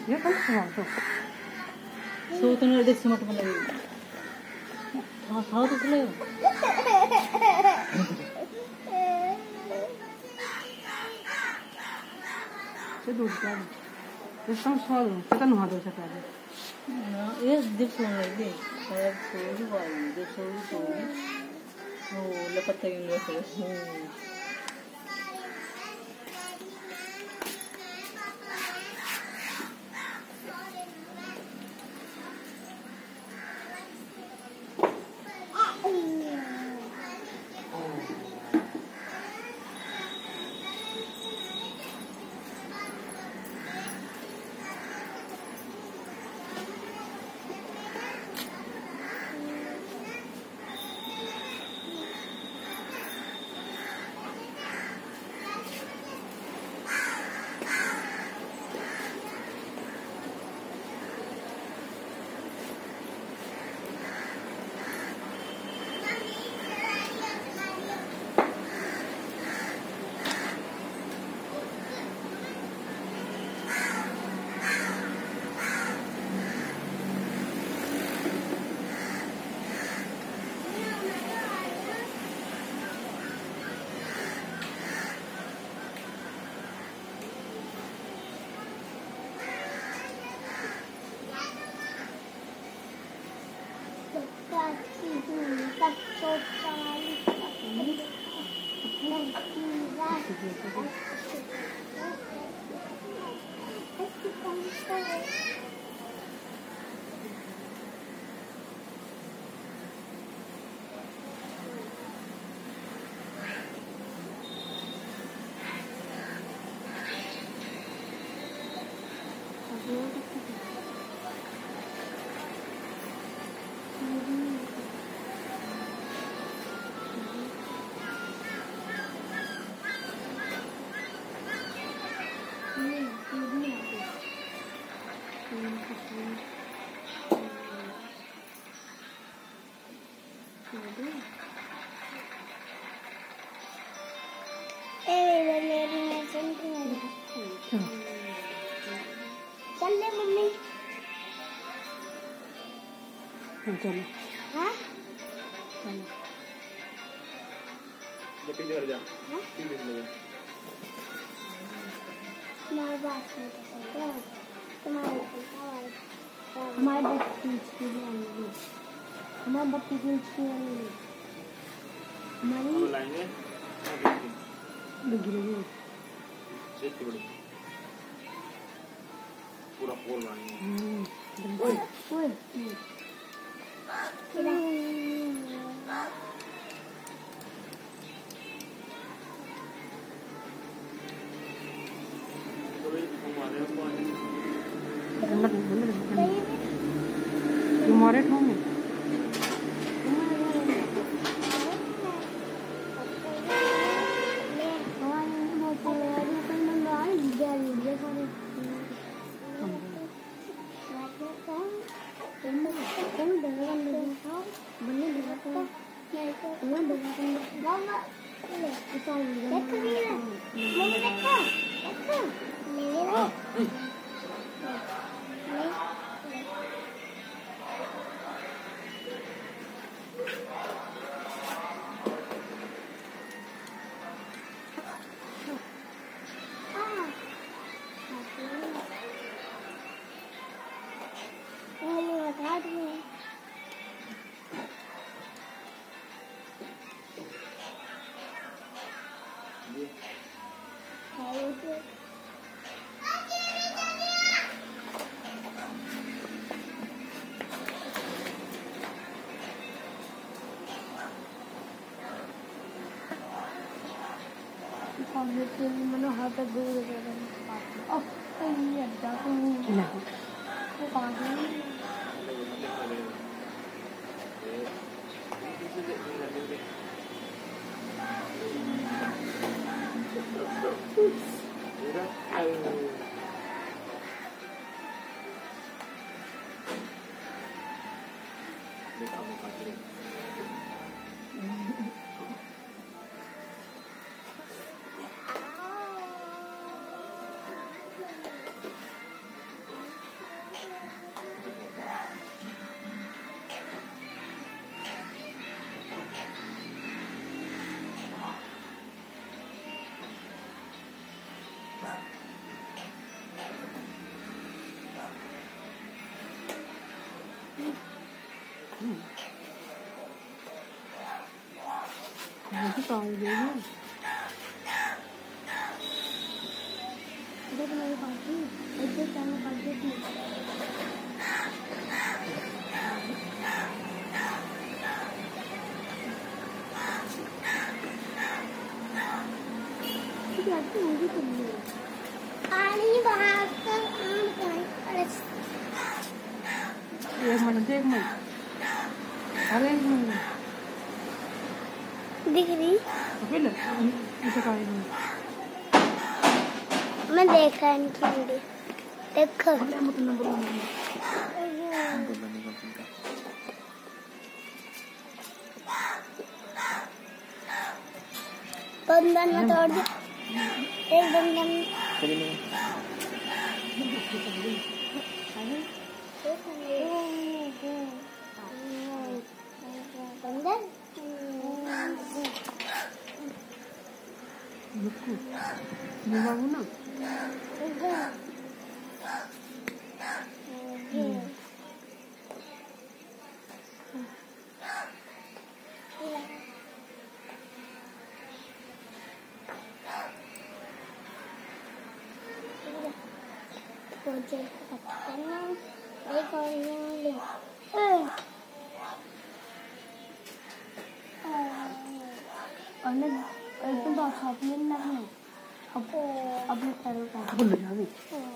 ये कौन सा तो तो ना देख सुमट में लगे हाँ तो चले ये दूध क्या है ये स्वाद पता नहीं हाथों से क्या है ये देख सुन लगे शायद सोई वाली देख सोई ओ लपट गई है चल ले मम्मी चलो हाँ जब इधर जा इधर ले जा तुम्हारे बात हमारे बत्तीस की हमारे बत्तीस की हमारी लाएंगे लगी पूरा पोल लाएंगे ओए तुम्हारे होंगे मैंने हाथ तक दूर मुझे तो आई गई है। देख मेरी बाकी ऐसे चैनल कर देती मुझे करनी है पानी बाहर कर एक मिनट अरे एक मिनट दिख रही पहले इसे काट दूँ। मैं देखा इनकी वीडियो देखो बंधन में तोड़ दे एक बंधन बंधन बाबू ना एक और एकदम अपने पैरों का भूल जाओ।